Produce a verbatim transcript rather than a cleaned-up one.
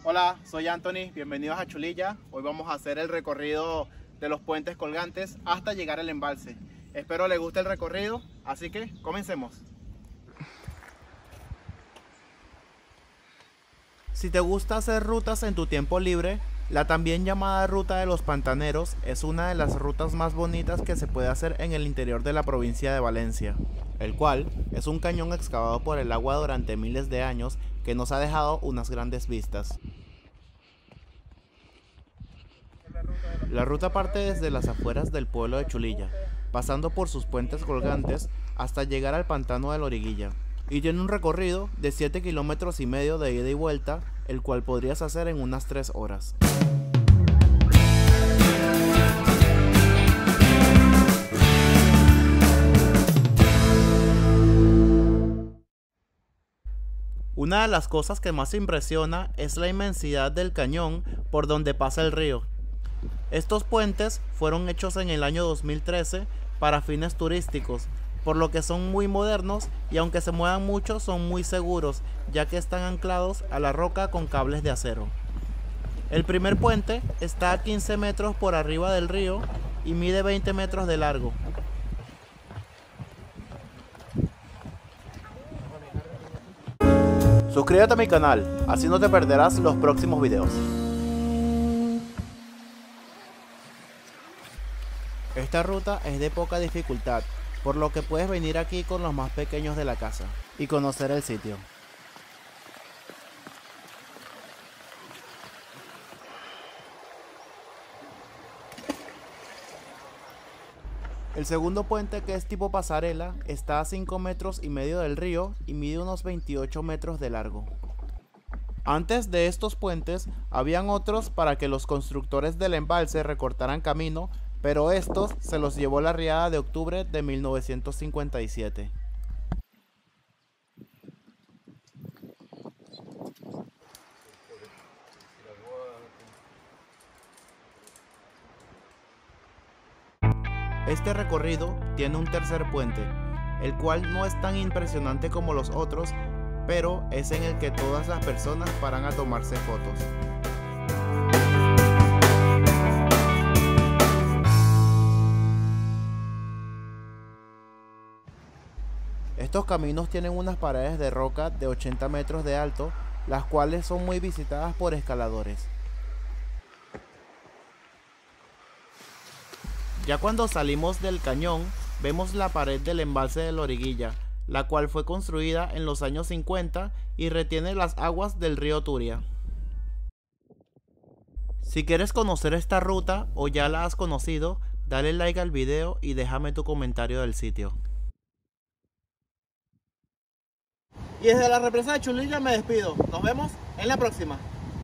Hola, soy Anthony, bienvenidos a Chulilla. Hoy vamos a hacer el recorrido de los puentes colgantes hasta llegar al embalse. Espero les guste el recorrido, así que comencemos. Si te gusta hacer rutas en tu tiempo libre, la también llamada Ruta de los Pantaneros es una de las rutas más bonitas que se puede hacer en el interior de la provincia de Valencia, el cual es un cañón excavado por el agua durante miles de años que nos ha dejado unas grandes vistas. La ruta parte desde las afueras del pueblo de Chulilla, pasando por sus puentes colgantes hasta llegar al pantano de Loriguilla, y tiene un recorrido de siete kilómetros y medio de ida y vuelta, el cual podrías hacer en unas tres horas. Una de las cosas que más impresiona es la inmensidad del cañón por donde pasa el río. Estos puentes fueron hechos en el año dos mil trece para fines turísticos, por lo que son muy modernos y aunque se muevan mucho son muy seguros, ya que están anclados a la roca con cables de acero. El primer puente está a quince metros por arriba del río y mide veinte metros de largo. Suscríbete a mi canal, así no te perderás los próximos videos. Esta ruta es de poca dificultad, por lo que puedes venir aquí con los más pequeños de la casa y conocer el sitio. El segundo puente, que es tipo pasarela, está a cinco metros y medio del río y mide unos veintiocho metros de largo. Antes de estos puentes, habían otros para que los constructores del embalse recortaran camino, pero estos se los llevó la riada de octubre de mil novecientos cincuenta y siete. Este recorrido tiene un tercer puente, el cual no es tan impresionante como los otros, pero es en el que todas las personas paran a tomarse fotos. Estos caminos tienen unas paredes de roca de ochenta metros de alto, las cuales son muy visitadas por escaladores. Ya cuando salimos del cañón, vemos la pared del embalse de Loriguilla, la cual fue construida en los años cincuenta y retiene las aguas del río Turia. Si quieres conocer esta ruta o ya la has conocido, dale like al video y déjame tu comentario del sitio. Y desde la represa de Chulilla me despido. Nos vemos en la próxima.